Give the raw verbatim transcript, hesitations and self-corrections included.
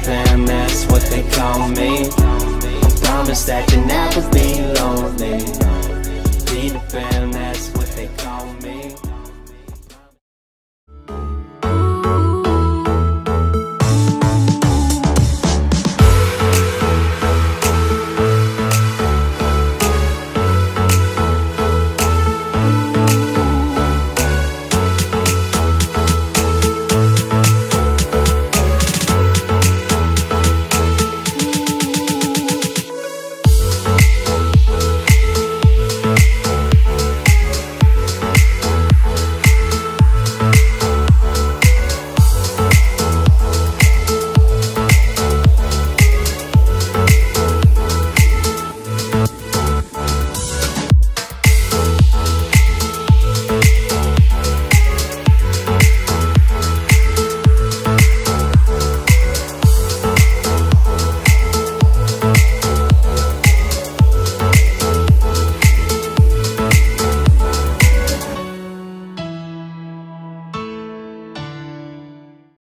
fam, that's what they call me. I promise that you'll never be lonely. Peter Pan, that's what